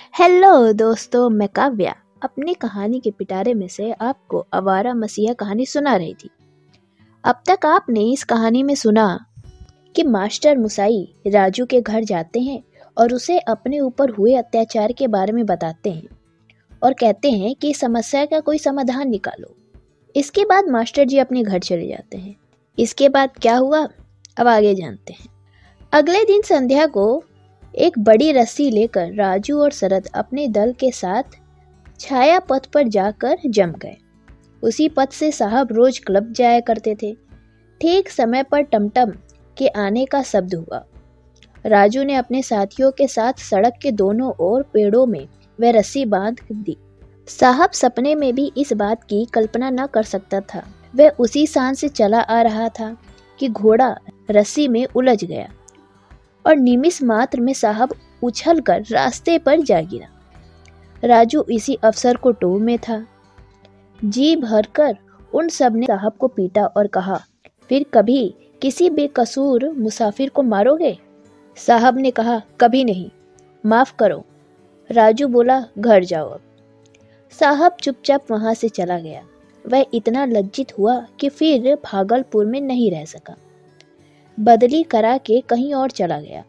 Hello दोस्तों, मैं काव्या अपनी कहानी के पिटारे में से आपको आवारा मसीहा कहानी सुना रही थी। अब तक आपने इस कहानी में सुना कि मास्टर मुसाई राजू के घर जाते हैं और उसे अपने ऊपर हुए अत्याचार के बारे में बताते हैं और कहते हैं कि इस समस्या का कोई समाधान निकालो। इसके बाद मास्टर जी अपने घर चले जाते हैं। इसके बाद क्या हुआ, अब आगे जानते हैं। अगले दिन संध्या को एक बड़ी रस्सी लेकर राजू और शरद अपने दल के साथ छाया पथ पर जाकर जम गए। उसी पथ से साहब रोज क्लब जाया करते थे। ठीक समय पर टमटम के आने का शब्द हुआ। राजू ने अपने साथियों के साथ सड़क के दोनों ओर पेड़ों में वह रस्सी बांध दी। साहब सपने में भी इस बात की कल्पना न कर सकता था। वह उसी शान से चला आ रहा था कि घोड़ा रस्सी में उलझ गया और निमिष मात्र में साहब उछलकर रास्ते पर जा गिरा। राजू इसी अवसर को टोह में था। जी भरकर उन सब ने साहब को पीटा और कहा, फिर कभी किसी बेकसूर मुसाफिर को मारोगे? साहब ने कहा, कभी नहीं, माफ करो। राजू बोला, घर जाओ अब। साहब चुपचाप वहां से चला गया। वह इतना लज्जित हुआ कि फिर भागलपुर में नहीं रह सका। बदली करा के कहीं और चला गया।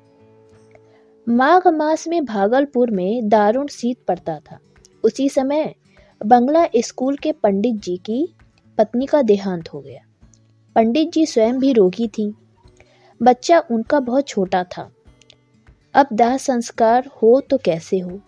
माघ मास में भागलपुर में दारुण शीत पड़ता था। उसी समय बंगला स्कूल के पंडित जी की पत्नी का देहांत हो गया। पंडित जी स्वयं भी रोगी थी। बच्चा उनका बहुत छोटा था। अब दाह संस्कार हो तो कैसे हो।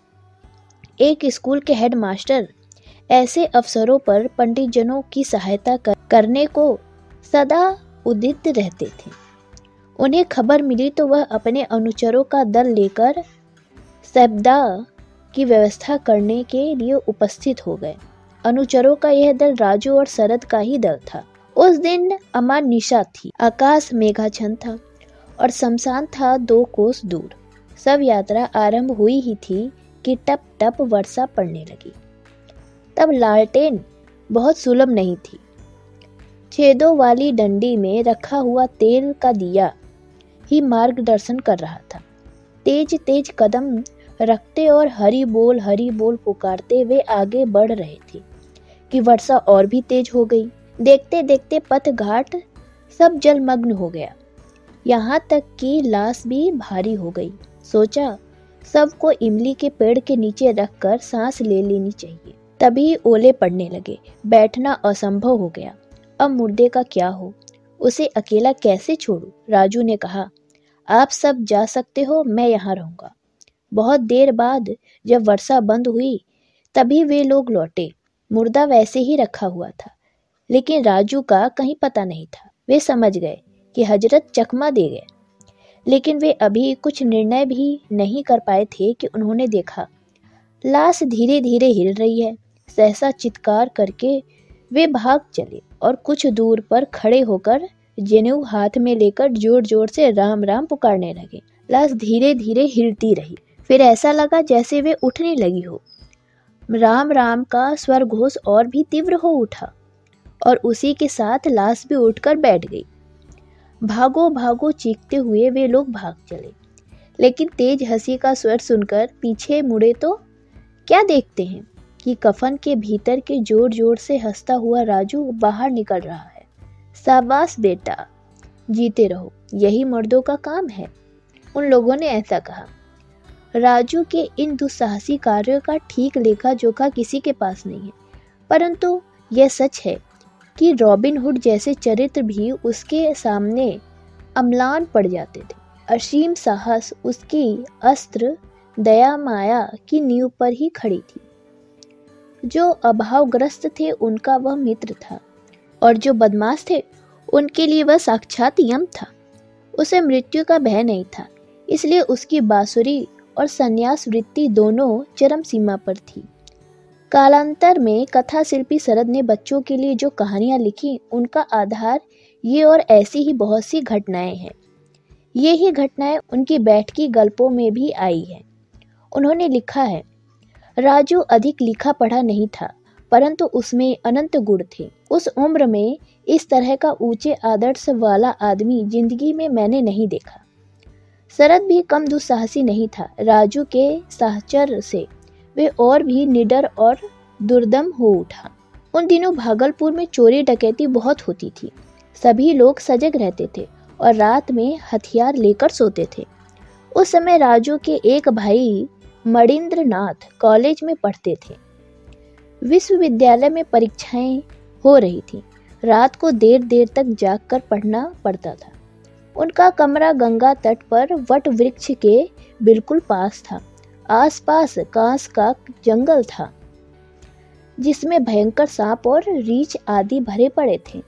एक स्कूल के हेड मास्टर ऐसे अवसरों पर पंडित जनों की सहायता करने को सदा उद्यत रहते थे। उन्हें खबर मिली तो वह अपने अनुचरों का दल लेकर सैबदा की व्यवस्था करने के लिए उपस्थित हो गए। अनुचरों का यह दल राजू और शरद का ही दल था। उस दिन अमानिशा थी। आकाश मेघाच्छन्न था और शमशान था 2 कोस दूर। सब यात्रा आरंभ हुई ही थी कि टप टप वर्षा पड़ने लगी। तब लालटेन बहुत सुलभ नहीं थी। छेदों वाली डंडी में रखा हुआ तेल का दिया ही मार्गदर्शन कर रहा था। तेज तेज कदम रखते और हरी बोल पुकारते वे आगे बढ़ रहे थे कि वर्षा और भी तेज हो गई। देखते देखते पथ घाट सब जलमग्न हो गया। यहाँ तक कि लाश भी भारी हो गई। सोचा सबको इमली के पेड़ के नीचे रखकर सांस ले लेनी चाहिए। तभी ओले पड़ने लगे। बैठना असंभव हो गया। अब मुर्दे का क्या हो, उसे अकेला कैसे छोड़ूं? राजू ने कहा, आप सब जा सकते हो, मैं यहाँ रहूंगा। बहुत देर बाद जब वर्षा बंद हुई तभी वे लोग लौटे। मुर्दा वैसे ही रखा हुआ था, लेकिन राजू का कहीं पता नहीं था। वे समझ गए कि हजरत चकमा दे गए, लेकिन वे अभी कुछ निर्णय भी नहीं कर पाए थे कि उन्होंने देखा लाश धीरे धीरे हिल रही है। सहसा चित्कार करके वे भाग चले और कुछ दूर पर खड़े होकर जनेऊ हाथ में लेकर जोर जोर से राम राम पुकारने लगे। लाश धीरे धीरे हिलती रही। फिर ऐसा लगा जैसे वे उठने लगी हो। राम राम का स्वर घोष और भी तीव्र हो उठा और उसी के साथ लाश भी उठकर बैठ गई। भागो भागो चीखते हुए वे लोग भाग चले, लेकिन तेज हंसी का स्वर सुनकर पीछे मुड़े तो क्या देखते हैं कि कफन के भीतर के जोर जोर से हंसता हुआ राजू बाहर निकल रहा है। शाबाश बेटा, जीते रहो, यही मर्दों का काम है, उन लोगों ने ऐसा कहा। राजू के इन दुस्साहसी कार्यों का ठीक लेखा जोखा किसी के पास नहीं है, परंतु यह सच है कि रॉबिन हुड जैसे चरित्र भी उसके सामने अम्लान पड़ जाते थे। असीम साहस उसकी अस्त्र दया माया की नींव पर ही खड़ी थी। जो अभावग्रस्त थे उनका वह मित्र था और जो बदमाश थे उनके लिए वह साक्षात यम था। उसे मृत्यु का भय नहीं था, इसलिए उसकी बांसुरी और संन्यास वृत्ति दोनों चरम सीमा पर थी। कालांतर में कथा शिल्पी शरद ने बच्चों के लिए जो कहानियां लिखी उनका आधार ये और ऐसी ही बहुत सी घटनाएं हैं। ये ही घटनाएं उनकी बैठकी गल्पों में भी आई है। उन्होंने लिखा है, राजू अधिक लिखा पढ़ा नहीं था, परंतु उसमें अनंत गुण थे। उस उम्र में इस तरह का ऊंचे आदर्श वाला आदमी जिंदगी में मैंने नहीं देखा। शरद भी कम दुस्साहसी नहीं था। राजू के साहचर्य से वे और भी निडर और दुर्दम हो उठा। उन दिनों भागलपुर में चोरी डकैती बहुत होती थी। सभी लोग सजग रहते थे और रात में हथियार लेकर सोते थे। उस समय राजू के एक भाई मणिंद्र नाथ कॉलेज में पढ़ते थे। विश्वविद्यालय में परीक्षाएं हो रही थी। रात को देर देर तक जागकर पढ़ना पड़ता था। उनका कमरा गंगा तट पर वट वृक्ष के बिल्कुल पास था। आसपास कांस का जंगल था जिसमें भयंकर सांप और रीछ आदि भरे पड़े थे।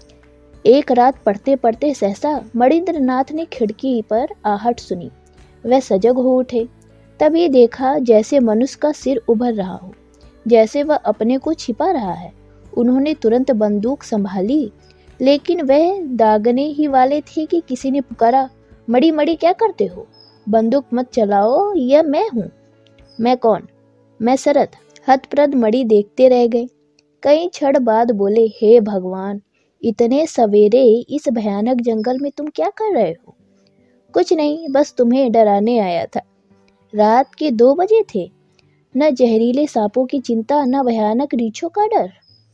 एक रात पढ़ते पढ़ते सहसा मणिंद्र नाथ ने खिड़की पर आहट सुनी। वह सजग हो उठे। तभी देखा जैसे मनुष्य का सिर उभर रहा हो, जैसे वह अपने को छिपा रहा है। उन्होंने तुरंत बंदूक संभाली, लेकिन वह दागने ही वाले थे कि किसी ने पुकारा, मड़ी मड़ी क्या करते हो? बंदूक मत चलाओ, यह मैं हूँ। मैं कौन? मैं शरद। हतप्रद मणि देखते रह गए। कई क्षण बाद बोले, हे भगवान, इतने सवेरे इस भयानक जंगल में तुम क्या कर रहे हो? कुछ नहीं, बस तुम्हें डराने आया था। रात के 2 बजे थे। न जहरीले सांपों की चिंता, न भयानक रीछों का डर।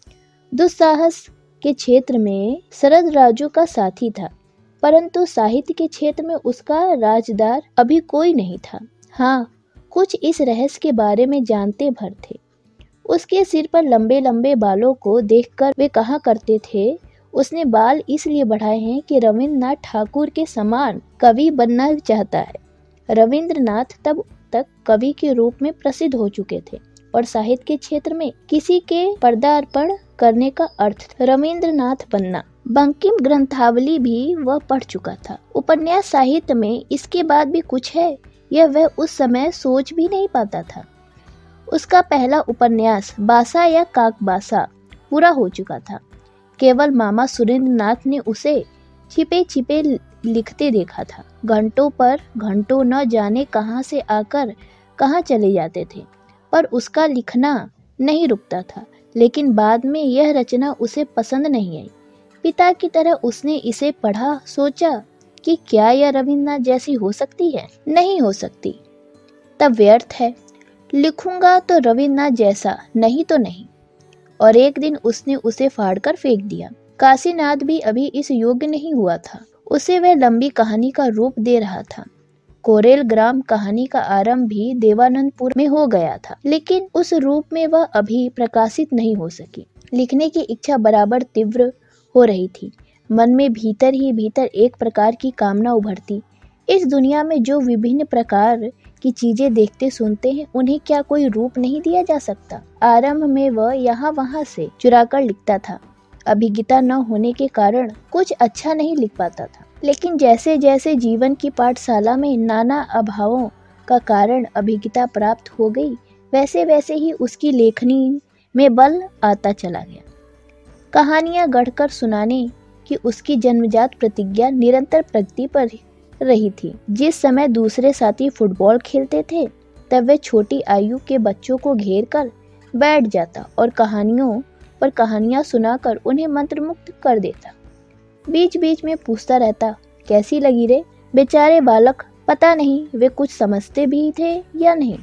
दुस्साहस के क्षेत्र में शरद राजू का साथी था, परंतु साहित्य के क्षेत्र में उसका राजदार अभी कोई नहीं था। हाँ, कुछ इस रहस्य के बारे में जानते भर थे। उसके सिर पर लंबे लंबे बालों को देखकर वे कहा करते थे, उसने बाल इसलिए बढ़ाए हैं कि रविंद्रनाथ ठाकुर के समान कवि बनना चाहता है। रविंद्रनाथ तब तक कवि के रूप में प्रसिद्ध हो चुके थे और साहित्य के क्षेत्र में किसी के पदार्पण करने का अर्थ रविंद्रनाथ बनना। बंकिम ग्रंथावली भी वह पढ़ चुका था। उपन्यास साहित्य में इसके बाद भी कुछ है, यह वह उस समय सोच भी नहीं पाता था। उसका पहला उपन्यास बासा या काकबासा पूरा हो चुका था। केवल मामा सुरेंद्र नाथ ने उसे छिपे छिपे लिखते देखा था। घंटों पर घंटों न जाने कहां से आकर कहां चले जाते थे, पर उसका लिखना नहीं रुकता था। लेकिन बाद में यह रचना उसे पसंद नहीं आई। पिता की तरह उसने इसे पढ़ा, सोचा कि क्या यह रविंद्रनाथ जैसी हो सकती है? नहीं हो सकती, तब व्यर्थ है। लिखूंगा तो रविंद्रनाथ जैसा, नहीं तो नहीं। और एक दिन उसने उसे फाड़कर फेंक दिया। काशीनाथ भी अभी इस योग्य नहीं हुआ था। उसे वह लंबी कहानी का रूप दे रहा था। कोरेल ग्राम कहानी का आरंभ भी देवानंदपुर में हो गया था, लेकिन उस रूप में वह अभी प्रकाशित नहीं हो सकी। लिखने की इच्छा बराबर तीव्र हो रही थी। मन में भीतर ही भीतर एक प्रकार की कामना उभरती। इस दुनिया में जो विभिन्न प्रकार की चीजें देखते सुनते हैं, उन्हें क्या कोई रूप नहीं दिया जा सकता? आरंभ में वह यहाँ वहाँ से चुराकर लिखता था। अभिज्ञता न होने के कारण कुछ अच्छा नहीं लिख पाता था, लेकिन जैसे जैसे जीवन की पाठशाला में नाना अभावों का कारण अभिज्ञता प्राप्त हो गई, वैसे वैसे ही उसकी लेखनी में बल आता चला गया। कहानियां गढ़कर सुनाने की उसकी जन्मजात प्रतिज्ञा निरंतर प्रगति पर रही थी। जिस समय दूसरे साथी फुटबॉल खेलते थे, तब वह छोटी आयु के बच्चों को घेर कर बैठ जाता और कहानियों पर कहानियां सुनाकर उन्हें मंत्रमुग्ध कर देता। बीच बीच में पूछता रहता, कैसी लगी रे? बेचारे बालक, पता नहीं वे कुछ समझते भी थे या नहीं।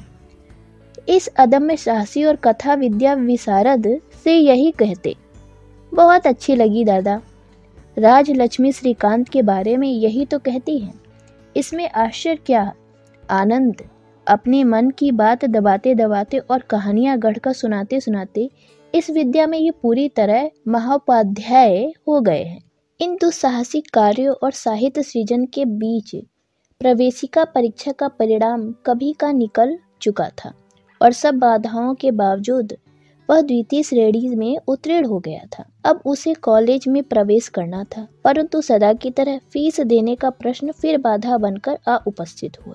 इस अदम्य साहसी और कथा विद्या विशारद से यही कहते, बहुत अच्छी लगी दादा। राजलक्ष्मी श्रीकांत के बारे में यही तो कहती हैं। इसमें आश्चर्य क्या? आनंद अपने मन की बात दबाते दबाते और कहानियां गढ़कर सुनाते सुनाते इस विद्या में ये पूरी तरह महाउपाध्याय हो गए हैं। इन दुस्साहसिक कार्यों और साहित्य सृजन के बीच प्रवेशिका परीक्षा का परिणाम कभी का निकल चुका था और सब बाधाओं के बावजूद वह द्वितीय श्रेणी में उत्तीर्ण हो गया था। अब उसे कॉलेज में प्रवेश करना था, परंतु सदा की तरह फीस देने का प्रश्न फिर बाधा बनकर आ उपस्थित हुआ।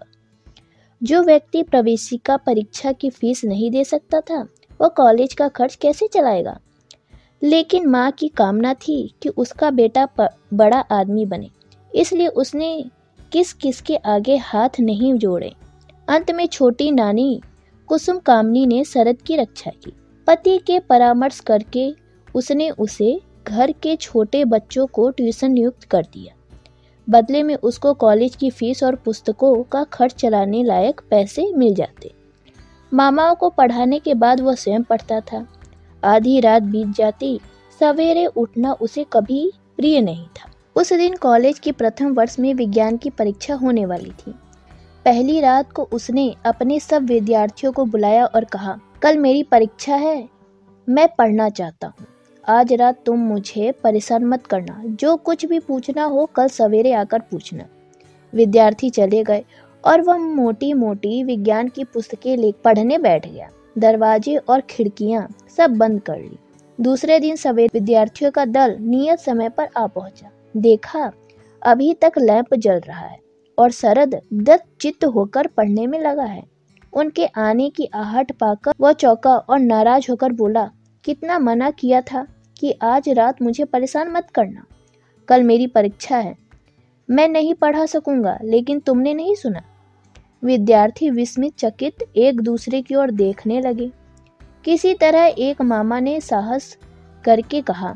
जो व्यक्ति प्रवेशिका परीक्षा की फीस नहीं दे सकता था, वह कॉलेज का खर्च कैसे चलाएगा? लेकिन माँ की कामना थी कि उसका बेटा बड़ा आदमी बने, इसलिए उसने किस किस के आगे हाथ नहीं जोड़े। अंत में छोटी नानी कुसुम कामनी ने शरद की रक्षा की। पति के परामर्श करके उसने उसे घर के छोटे बच्चों को ट्यूशन नियुक्त कर दिया। बदले में उसको कॉलेज की फीस और पुस्तकों का खर्च चलाने लायक पैसे मिल जाते। मामाओं को पढ़ाने के बाद वह स्वयं पढ़ता था। आधी रात बीत जाती, सवेरे उठना उसे कभी प्रिय नहीं था। उस दिन कॉलेज के प्रथम वर्ष में विज्ञान की परीक्षा होने वाली थी। पहली रात को उसने अपने सब विद्यार्थियों को बुलाया और कहा, कल मेरी परीक्षा है, मैं पढ़ना चाहता हूँ। आज रात तुम मुझे परेशान मत करना, जो कुछ भी पूछना हो कल सवेरे आकर पूछना। विद्यार्थी चले गए और वह मोटी मोटी विज्ञान की पुस्तकें ले पढ़ने बैठ गया। दरवाजे और खिड़कियां सब बंद कर ली। दूसरे दिन सवेरे विद्यार्थियों का दल नियत समय पर आ पहुंचा। देखा, अभी तक लैंप जल रहा है और शरद दत्तचित्त होकर पढ़ने में लगा है। उनके आने की आहट पाकर वह चौंका और नाराज होकर बोला, कितना मना किया था कि आज रात मुझे परेशान मत करना, कल मेरी परीक्षा है, मैं नहीं पढ़ा सकूंगा, लेकिन तुमने नहीं सुना। विद्यार्थी विस्मित चकित एक दूसरे की ओर देखने लगे। किसी तरह एक मामा ने साहस करके कहा,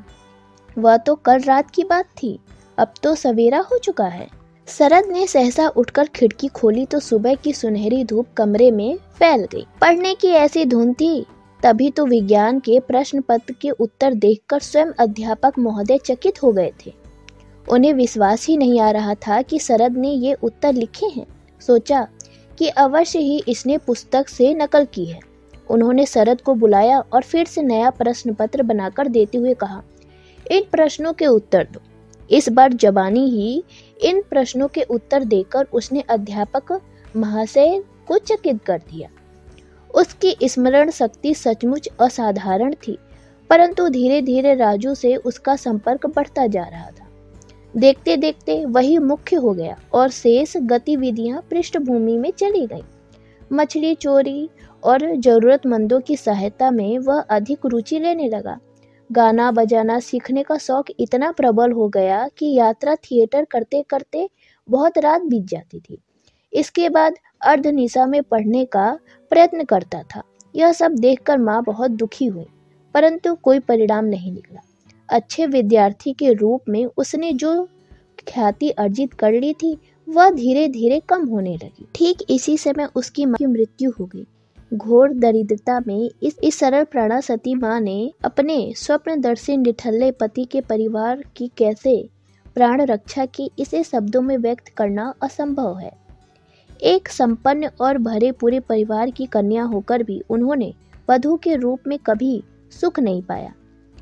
वह तो कल रात की बात थी, अब तो सवेरा हो चुका है। शरद ने सहसा उठकर खिड़की खोली तो सुबह की सुनहरी धूप कमरे में फैल गई। पढ़ने की ऐसी धुन थी, तभी तो विज्ञान के प्रश्न पत्र के उत्तर देखकर स्वयं अध्यापक महोदय चकित हो गए थे। उन्हें विश्वास ही नहीं आ रहा था कि शरद ने ये उत्तर लिखे हैं। सोचा कि अवश्य ही इसने पुस्तक से नकल की है। उन्होंने शरद को बुलाया और फिर से नया प्रश्न पत्र बनाकर देते हुए कहा, इन प्रश्नों के उत्तर दो। इस बार जबानी ही इन प्रश्नों के उत्तर देकर उसने अध्यापक महाशय को चकित कर दिया। उसकी स्मरण शक्ति सचमुच असाधारण थी, परंतु धीरे धीरे राजू से उसका संपर्क बढ़ता जा रहा था। देखते देखते वही मुख्य हो गया और शेष गतिविधियां पृष्ठभूमि में चली गईं। मछली चोरी और जरूरतमंदों की सहायता में वह अधिक रुचि लेने लगा। गाना बजाना सीखने का शौक इतना प्रबल हो गया कि यात्रा थिएटर करते करते बहुत रात बीत जाती थी। इसके बाद अर्धनिशा में पढ़ने का प्रयत्न करता था। यह सब देखकर माँ बहुत दुखी हुई, परंतु कोई परिणाम नहीं निकला। अच्छे विद्यार्थी के रूप में उसने जो ख्याति अर्जित कर ली थी, वह धीरे धीरे कम होने लगी। ठीक इसी समय उसकी माँ की मृत्यु हो गई। घोर दरिद्रता में इस सरल प्राणा सती माँ ने अपने स्वप्नदर्शी निठल्ले पति के परिवार की कैसे प्राण रक्षा की, इसे शब्दों में व्यक्त करना असंभव है। एक संपन्न और भरे पूरे परिवार की कन्या होकर भी उन्होंने वधू के रूप में कभी सुख नहीं पाया,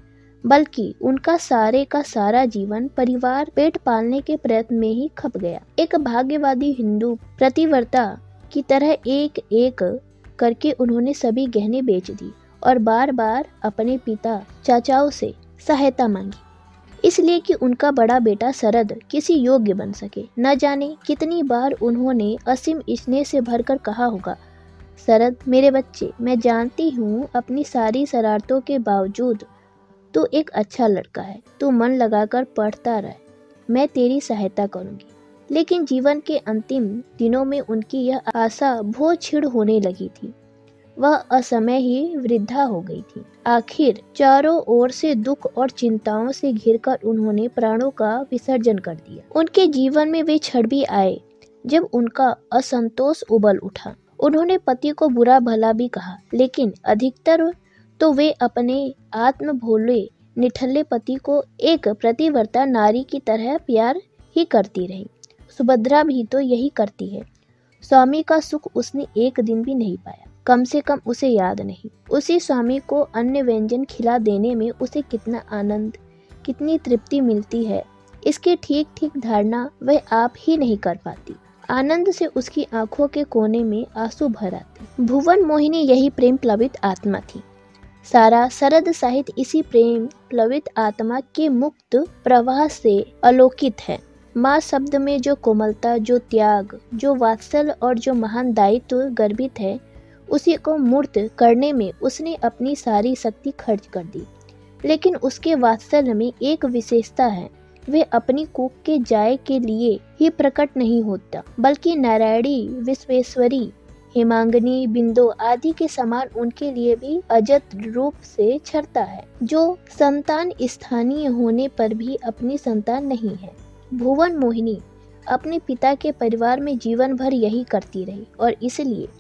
बल्कि उनका सारे का सारा जीवन परिवार पेट पालने के प्रयत्न में ही खप गया। एक भाग्यवादी हिंदू प्रतिव्रता की तरह एक एक करके उन्होंने सभी गहने बेच दी और बार बार अपने पिता चाचाओं से सहायता मांगी, इसलिए कि उनका बड़ा बेटा शरद किसी योग्य बन सके। न जाने कितनी बार उन्होंने असीम स्नेह से भरकर कहा होगा, शरद मेरे बच्चे, मैं जानती हूँ अपनी सारी शरारतों के बावजूद तू एक अच्छा लड़का है, तू मन लगाकर पढ़ता रह, मैं तेरी सहायता करूँगी। लेकिन जीवन के अंतिम दिनों में उनकी यह आशा भो क्षीण होने लगी थी। वह असमय ही वृद्धा हो गई थी। आखिर चारों ओर से दुख और चिंताओं से घिरकर उन्होंने प्राणों का विसर्जन कर दिया। उनके जीवन में वे क्षण भी आए जब उनका असंतोष उबल उठा। उन्होंने पति को बुरा भला भी कहा, लेकिन अधिकतर तो वे अपने आत्म भोले निठल्ले पति को एक प्रतिव्रता नारी की तरह प्यार ही करती रही। सुभद्रा भी तो यही करती है। स्वामी का सुख उसने एक दिन भी नहीं पाया, कम से कम उसे याद नहीं। उसी स्वामी को अन्य व्यंजन खिला देने में उसे कितना आनंद, कितनी तृप्ति मिलती है, इसकी ठीक ठीक धारणा वह आप ही नहीं कर पाती। आनंद से उसकी आंखों के कोने में आंसू भर आते। भुवन मोहिनी यही प्रेम प्लवित आत्मा थी। सारा शरद साहित्य इसी प्रेम प्लवित आत्मा के मुक्त प्रवाह से अलोकित है। माँ शब्द में जो कोमलता, जो त्याग, जो वात्सल्य और जो महान दायित्व गर्भित है, उसी को मूर्त करने में उसने अपनी सारी शक्ति खर्च कर दी। लेकिन उसके वात्सल्य में एक विशेषता है, वे अपनी कूक के जाय के लिए ही प्रकट नहीं होता, बल्कि नारायणी, विश्वेश्वरी, हेमांगनी, बिंदु आदि के समान उनके लिए भी अजत रूप से छरता है, जो संतान स्थानीय होने पर भी अपनी संतान नहीं है। भुवन मोहिनी अपने पिता के परिवार में जीवन भर यही करती रही और इसलिए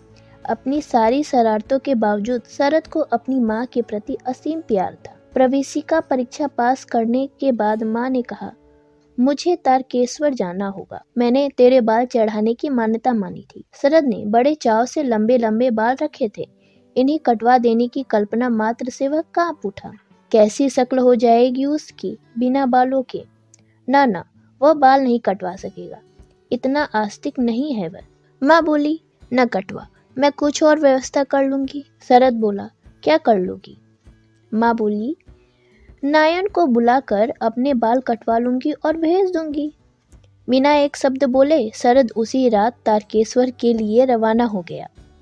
अपनी सारी शरारतों के बावजूद शरद को अपनी माँ के प्रति असीम प्यार था। प्रवेशिका परीक्षा पास करने के बाद माँ ने कहा, मुझे तारकेश्वर जाना होगा। मैंने तेरे बाल चढ़ाने की मान्यता मानी थी। शरद ने बड़े चाव से लंबे लंबे बाल रखे थे। इन्हें कटवा देने की कल्पना मात्र से वह कांप उठा। कैसी शक्ल हो जाएगी उसकी बिना बालों के। ना, वह बाल नहीं कटवा सकेगा, इतना आस्तिक नहीं है वह। माँ बोली, न कटवा, मैं कुछ और व्यवस्था कर लूंगी। शरद बोला, क्या कर लोगी? माँ बोली, नायन को बुलाकर अपने बाल कटवा लूंगी और भेज दूंगी। बिना एक शब्द बोले शरद उसी रात तारकेश्वर के लिए रवाना हो गया।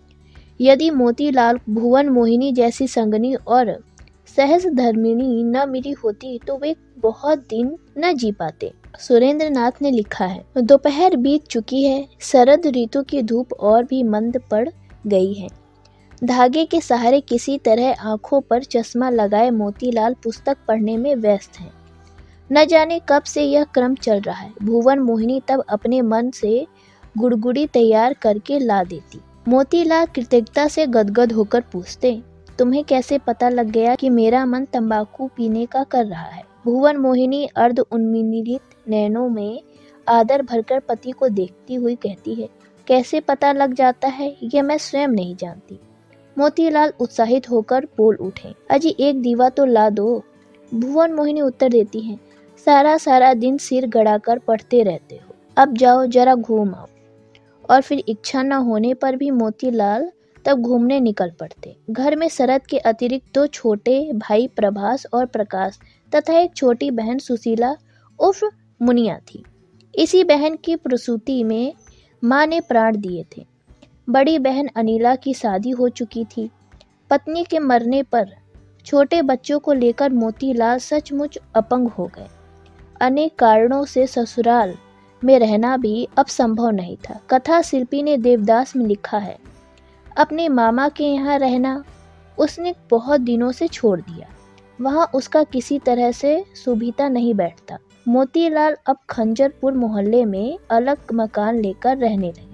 यदि मोतीलाल भुवन मोहिनी जैसी संगनी और सहज धर्मिणी न मिली होती तो वे बहुत दिन न जी पाते। सुरेंद्र नाथ ने लिखा है, दोपहर बीत चुकी है, शरद ऋतु की धूप और भी मंद पड़ गई है। धागे के सहारे किसी तरह आंखों पर चश्मा लगाए मोतीलाल पुस्तक पढ़ने में व्यस्त हैं। न जाने कब से यह क्रम चल रहा है। भुवन मोहिनी तब अपने मन से गुड़गुड़ी तैयार करके ला देती। मोतीलाल कृतज्ञता से गदगद होकर पूछते, तुम्हें कैसे पता लग गया कि मेरा मन तंबाकू पीने का कर रहा है? भुवन मोहिनी अर्ध उन्मीलित नैनों में आदर भरकर पति को देखती हुई कहती है, कैसे पता लग जाता है यह मैं स्वयं नहीं जानती। मोतीलाल उत्साहित होकर बोल उठे, अजी एक दीवा तो ला दो। भुवन मोहिनी उत्तर देती हैं, सारा दिन सिर गड़ाकर पढ़ते रहते हो, अब जाओ जरा घूम आओ। और फिर इच्छा न होने पर भी मोतीलाल तब घूमने निकल पड़ते। घर में शरद के अतिरिक्त दो छोटे भाई प्रभास और प्रकाश तथा एक छोटी बहन सुशीला उर्फ मुनिया थी। इसी बहन की प्रसूति में माँ ने प्राण दिए थे। बड़ी बहन अनिला की शादी हो चुकी थी। पत्नी के मरने पर छोटे बच्चों को लेकर मोतीलाल सचमुच अपंग हो गए। अनेक कारणों से ससुराल में रहना भी अब संभव नहीं था। कथा शिल्पी ने देवदास में लिखा है, अपने मामा के यहाँ रहना उसने बहुत दिनों से छोड़ दिया। वहाँ उसका किसी तरह से सुविधा नहीं बैठता। मोतीलाल अब खंजरपुर मोहल्ले में अलग मकान लेकर रहने लगे।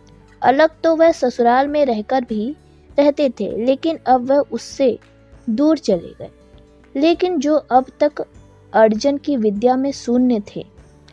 अलग तो वह ससुराल में रहकर भी रहते थे, लेकिन अब वह उससे दूर चले गए। लेकिन जो अब तक अर्जन की विद्या में शून्य थे,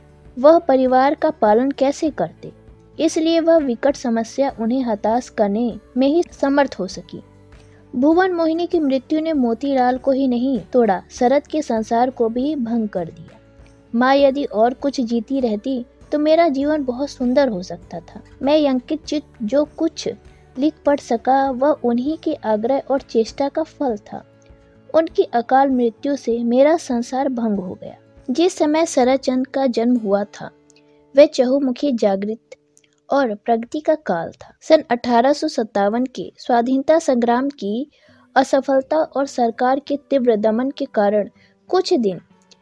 वह परिवार का पालन कैसे करते? इसलिए वह विकट समस्या उन्हें हताश करने में ही समर्थ हो सकी। भुवन मोहिनी की मृत्यु ने मोतीलाल को ही नहीं तोड़ा, शरद के संसार को भी भंग कर दिया। माँ यदि और कुछ जीती रहती तो मेरा जीवन बहुत सुंदर हो सकता था। मैं अंकित चित्त जो कुछ लिख पढ़ सका वह उन्हीं के आग्रह और चेष्टा का फल था। उनकी अकाल मृत्यु से मेरा संसार भंग हो गया। जिस समय शरदचंद्र का जन्म हुआ था वह चहुमुखी जागृत और प्रगति का काल था। सन 1857 के स्वाधीनता संग्राम की असफलता और सरकार के तीव्र दमन के कारण कुछ दिन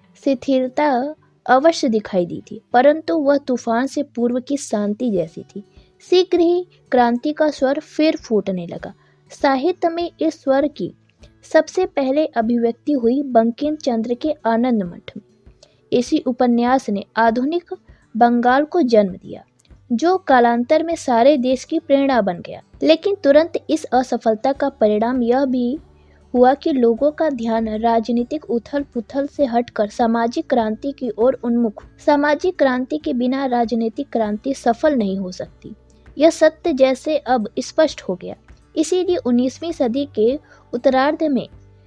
शिथिलता अवश्य दिखाई दी थी, परंतु वह तूफान से पूर्व की शांति जैसी थी। शीघ्र ही क्रांति का स्वर फिर फूटने लगा। साहित्य में इस स्वर की सबसे पहले अभिव्यक्ति हुई बंकिम चंद्र के आनंद मठ में। इसी उपन्यास ने आधुनिक बंगाल को जन्म दिया, जो कालांतर में सारे देश की प्रेरणा बन गया। लेकिन तुरंत इस असफलता का परिणाम यह भी हुआ कि लोगों का ध्यान राजनीतिक उथल पुथल से हटकर सामाजिक क्रांति की ओर उन्मुख। सामाजिक क्रांति के बिना राजनीतिक क्रांति सफल नहीं हो सकती, यह सत्य जैसे अब स्पष्ट हो गया। इसीलिए 19वीं सदी के उत्तरार्ध में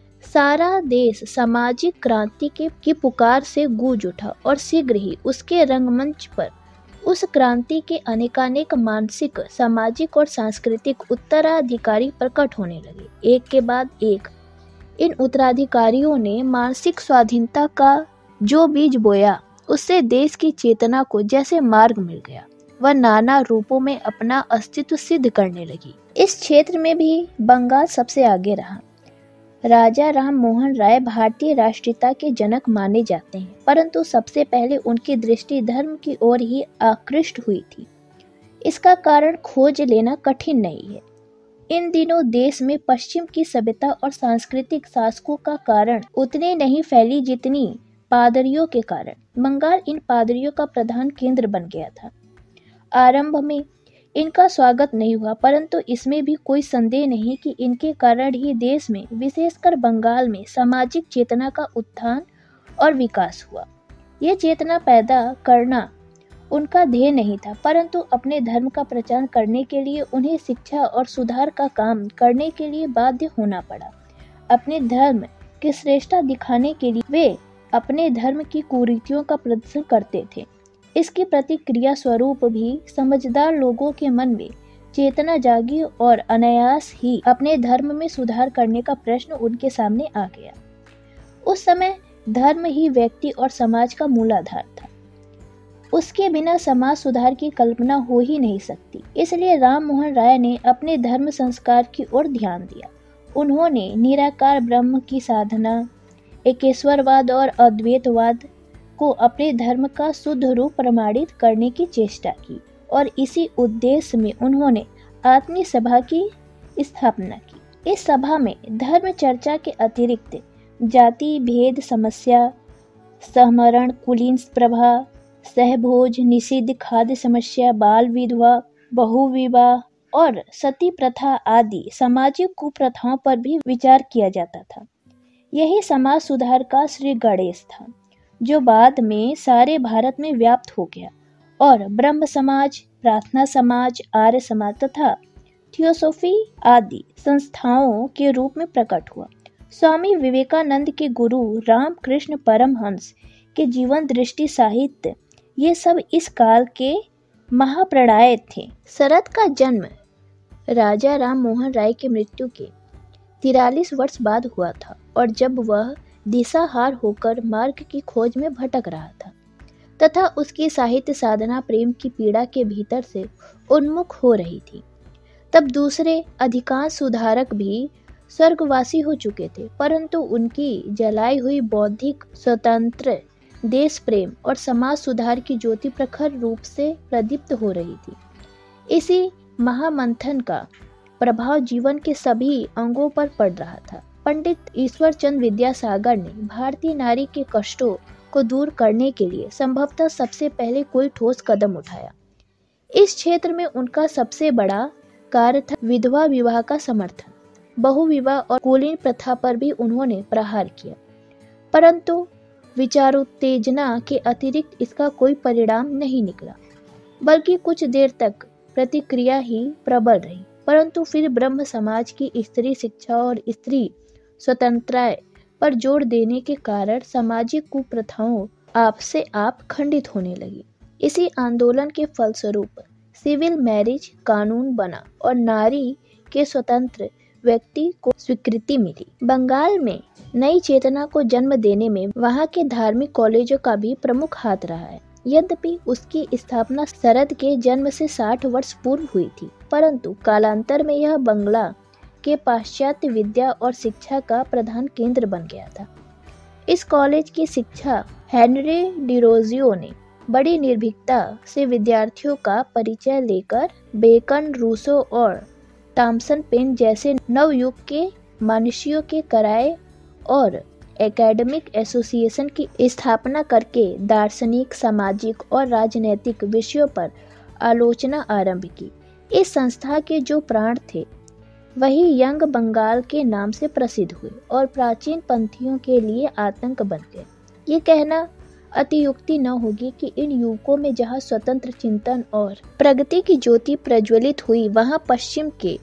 सारा देश सामाजिक क्रांति की पुकार से गूंज उठा और शीघ्र ही उसके रंगमंच पर उस क्रांति के अनेकानेक मानसिक, सामाजिक और सांस्कृतिक उत्तराधिकारी प्रकट होने लगे। एक के बाद एक इन उत्तराधिकारियों ने मानसिक स्वाधीनता का जो बीज बोया, उससे देश की चेतना को जैसे मार्ग मिल गया। वह नाना रूपों में अपना अस्तित्व सिद्ध करने लगी। इस क्षेत्र में भी बंगाल सबसे आगे रहा। राजा राम मोहन राय भारतीय राष्ट्रीयता के जनक माने जाते हैं, परंतु सबसे पहले उनकी दृष्टि धर्म की ओर ही आकृष्ट हुई थी। इसका कारण खोज लेना कठिन नहीं है। इन दिनों देश में पश्चिम की सभ्यता और सांस्कृतिक शासकों का कारण उतनी नहीं फैली जितनी पादरियों के कारण। बंगाल इन पादरियों का प्रधान केंद्र बन गया था। आरंभ में इनका स्वागत नहीं हुआ, परंतु इसमें भी कोई संदेह नहीं कि इनके कारण ही देश में, विशेषकर बंगाल में, सामाजिक चेतना का उत्थान और विकास हुआ। ये चेतना पैदा करना उनका ध्येय नहीं था, परंतु अपने धर्म का प्रचार करने के लिए उन्हें शिक्षा और सुधार का काम करने के लिए बाध्य होना पड़ा। अपने धर्म की श्रेष्ठता दिखाने के लिए वे अपने धर्म की कुरीतियों का प्रदर्शन करते थे। इसकी प्रतिक्रिया स्वरूप भी समझदार लोगों के मन में चेतना जागी और अनायास ही अपने धर्म में सुधार करने का प्रश्न उनके सामने आ गया। उस समय धर्म ही व्यक्ति और समाज का मूलाधार था। उसके बिना समाज सुधार की कल्पना हो ही नहीं सकती। इसलिए राम मोहन राय ने अपने धर्म संस्कार की ओर ध्यान दिया। उन्होंने निराकार ब्रह्म की साधना, एकेश्वरवाद और अद्वैतवाद को अपने धर्म का शुद्ध रूप प्रमाणित करने की चेष्टा की और इसी उद्देश्य में उन्होंने आत्मीय सभा की स्थापना की। इस सभा में धर्म चर्चा के अतिरिक्त जाति भेद समस्या, सहमरण, कुलीन प्रभा, सहभोज, निषिद्ध खाद्य समस्या, बाल विधवा, बहुविवाह और सती प्रथा आदि सामाजिक कुप्रथाओं पर भी विचार किया जाता था। यही समाज सुधार का श्री गणेश था, जो बाद में सारे भारत में व्याप्त हो गया और ब्रह्म समाज, प्रार्थना समाज, आर्य समाज तथा थियोसॉफी आदि संस्थाओं के रूप में प्रकट हुआ। स्वामी विवेकानंद के गुरु रामकृष्ण परमहंस के जीवन दृष्टि, साहित्य, ये सब इस काल के महाप्रणय थे। शरद का जन्म राजा राम मोहन राय की मृत्यु के 43 वर्ष बाद हुआ था और जब वह दिशाहार होकर मार्ग की खोज में भटक रहा था तथा उसकी साहित्य साधना प्रेम की पीड़ा के भीतर से उन्मुख हो रही थी, तब दूसरे अधिकांश सुधारक भी स्वर्गवासी हो चुके थे, परंतु उनकी जलाई हुई बौद्धिक स्वतंत्र, देश प्रेम और समाज सुधार की ज्योति प्रखर रूप से प्रदीप्त हो रही थी। इसी महामंथन का प्रभाव जीवन के सभी अंगों पर पड़ रहा था। पंडित ईश्वरचंद विद्यासागर ने भारतीय नारी के कष्टों को दूर करने के लिए संभवतः सबसे पहले कोई ठोस कदम उठाया। इस क्षेत्र में उनका सबसे बड़ा कार्य था विधवा विवाह का समर्थन। बहुविवाह और कुलीन प्रथा पर भी उन्होंने प्रहार किया, परंतु विचारोत्तेजना के अतिरिक्त इसका कोई परिणाम नहीं निकला, बल्कि कुछ देर तक प्रतिक्रिया ही प्रबल रही। परंतु फिर ब्रह्म समाज की स्त्री शिक्षा और स्त्री स्वतंत्रता पर जोर देने के कारण सामाजिक कुप्रथाओं आप से आप खंडित होने लगी। इसी आंदोलन के फलस्वरूप सिविल मैरिज कानून बना और नारी के स्वतंत्र व्यक्ति को स्वीकृति मिली। बंगाल में नई चेतना को जन्म देने में वहां के धार्मिक कॉलेजों का भी प्रमुख हाथ रहा है। यद्यपि उसकी स्थापना शरद के जन्म से 60 वर्ष पूर्व हुई थी, परंतु कालांतर में यह बंगला के पाश्चात्य विद्या और शिक्षा का प्रधान केंद्र बन गया था। इस कॉलेज की शिक्षा हेनरी डिरोजियो ने बड़ी निर्भीकता से विद्यार्थियों का परिचय लेकर बेकन, रूसो और थॉमसन पेन जैसे नवयुग के मनुष्यों के कराए और एकेडमिक एसोसिएशन की स्थापना करके दार्शनिक, सामाजिक और राजनैतिक विषयों पर आलोचना आरंभ की। इस संस्था के जो प्राण थे वही यंग बंगाल के नाम से प्रसिद्ध हुए और प्राचीन पंथियों के लिए आतंक बन गए। ये कहना अतियुक्ति न होगी कि इन युवकों में जहाँ स्वतंत्र चिंतन और प्रगति की ज्योति प्रज्वलित हुई, वहाँ पश्चिम के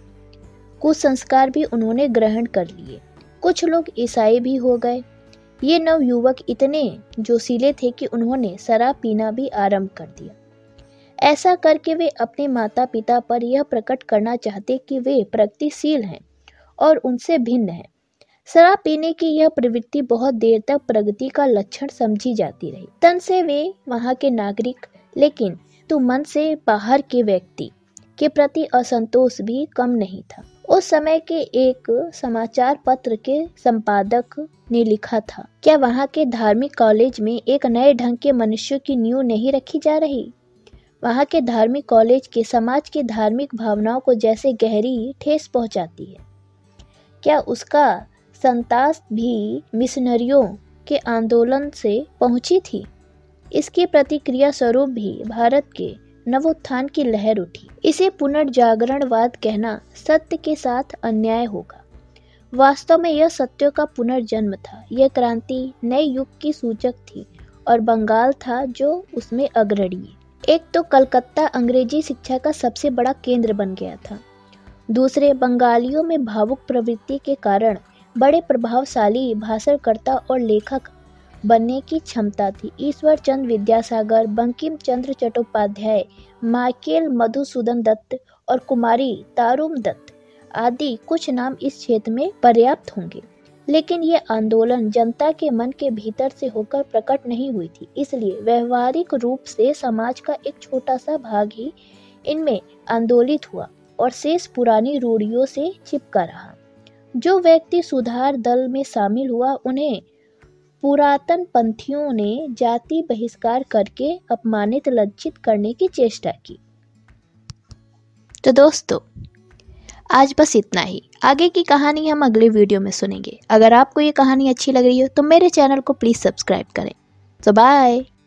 कुसंस्कार भी उन्होंने ग्रहण कर लिए। कुछ लोग ईसाई भी हो गए। ये नवयुवक इतने जोशीले थे कि उन्होंने शराब पीना भी आरंभ कर दिया। ऐसा करके वे अपने माता पिता पर यह प्रकट करना चाहते कि वे प्रगतिशील हैं और उनसे भिन्न हैं। शराब पीने की यह प्रवृत्ति बहुत देर तक प्रगति का लक्षण समझी जाती रही। तन से वे वहाँ के नागरिक, लेकिन तो मन से बाहर के व्यक्ति के प्रति असंतोष भी कम नहीं था। उस समय के एक समाचार पत्र के संपादक ने लिखा था, क्या वहाँ के धार्मिक कॉलेज में एक नए ढंग के मनुष्यों की नींव नहीं रखी जा रही? वहाँ के धार्मिक कॉलेज के समाज की धार्मिक भावनाओं को जैसे गहरी ठेस पहुँचाती है। क्या उसका संतास भी मिशनरियों के आंदोलन से पहुंची थी? इसकी प्रतिक्रिया स्वरूप भी भारत के नवोत्थान की लहर उठी। इसे पुनर्जागरणवाद कहना सत्य के साथ अन्याय होगा। वास्तव में यह सत्यों का पुनर्जन्म था। यह क्रांति नए युग की सूचक थी और बंगाल था जो उसमें अग्रणी। एक तो कलकत्ता अंग्रेजी शिक्षा का सबसे बड़ा केंद्र बन गया था। दूसरे, बंगालियों में भावुक प्रवृत्ति के कारण बड़े प्रभावशाली भाषणकर्ता और लेखक बनने की क्षमता थी। ईश्वर चंद्र विद्यासागर, बंकिम चंद्र चट्टोपाध्याय, माइकेल मधुसूदन दत्त और कुमारी तारुम दत्त आदि कुछ नाम इस क्षेत्र में पर्याप्त होंगे। लेकिन ये आंदोलन जनता के मन के भीतर से होकर प्रकट नहीं हुई थी, इसलिए व्यवहारिक रूप से समाज का एक छोटा सा भाग ही इनमें आंदोलित हुआ और शेष पुरानी रूढ़ियों से चिपका रहा। जो व्यक्ति सुधार दल में शामिल हुआ, उन्हें पुरातन पंथियों ने जाति बहिष्कार करके अपमानित लज्जित करने की चेष्टा की। तो दोस्तों, आज बस इतना ही। आगे की कहानी हम अगले वीडियो में सुनेंगे। अगर आपको ये कहानी अच्छी लग रही हो तो मेरे चैनल को प्लीज़ सब्सक्राइब करें। तो बाय।